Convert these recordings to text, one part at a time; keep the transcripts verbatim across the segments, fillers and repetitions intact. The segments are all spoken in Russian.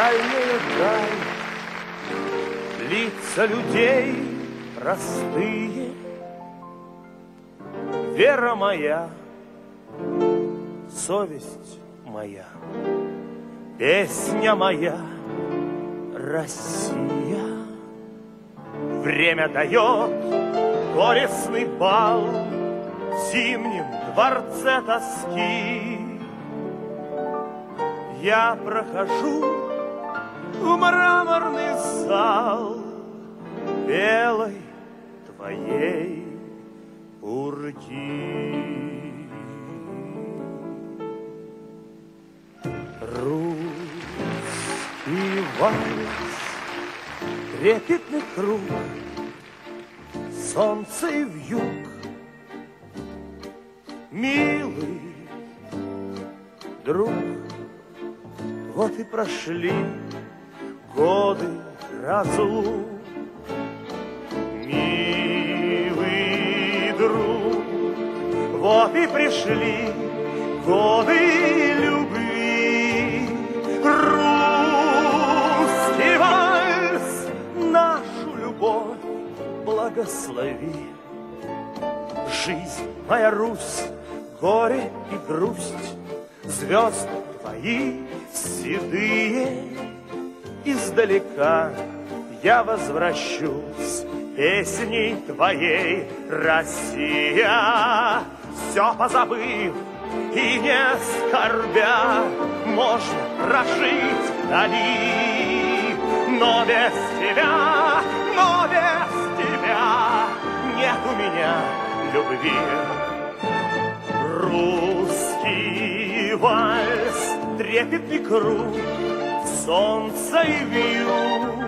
дальняя даль, лица людей простые, вера моя, совесть моя, песня моя, Россия. Время дает горестный бал в зимнем дворце тоски. Я прохожу в мраморный зал белой твоей пурги. Русский вальс, трепетный круг, солнце и вьюг, милый друг. Вот и прошли годы разлук, милый друг. Вот и пришли годы любви. Русский вальс, нашу любовь благослови. Жизнь моя, Русь, горе и грусть, звезды твои седые. Издалека я возвращусь песней твоей, Россия. Все позабыв и не скорбя, можно прожить вдали. Но без тебя, но без тебя нет у меня любви. Русский вальс, трепетный круг, солнце и вьюг,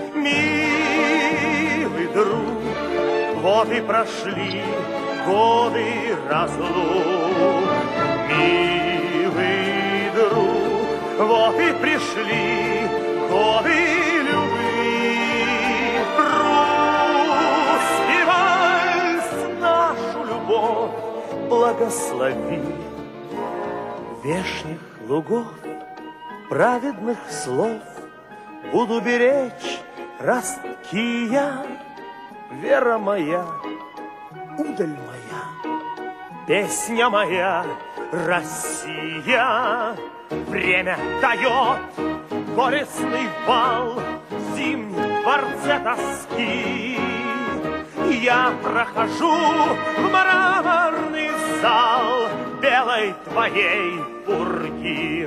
милый друг. Вот и прошли годы разлук, милый друг. Вот и пришли годы любви. Русский вальс, нашу любовь благослови. Вешних лугов, праведных слов буду беречь ростки я. Вера моя, удаль моя, песня моя, Россия. Время дает горестный бал в зимнем дворце тоски. Я прохожу в мраморный зал белой твоей пурги.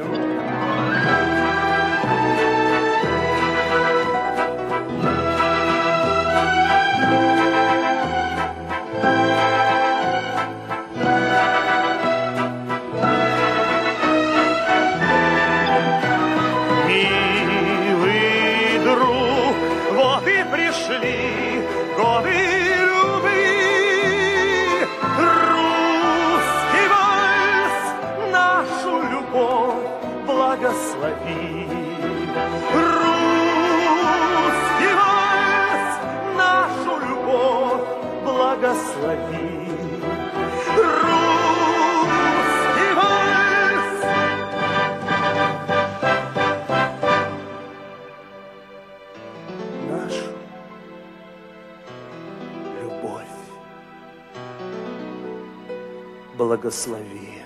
Милый друг, вот и пришли годы любви. Русский вальс, нашу любовь благослови. Русский вальс, нашу любовь благослови. Русский вальс. Нашу любовь благослови.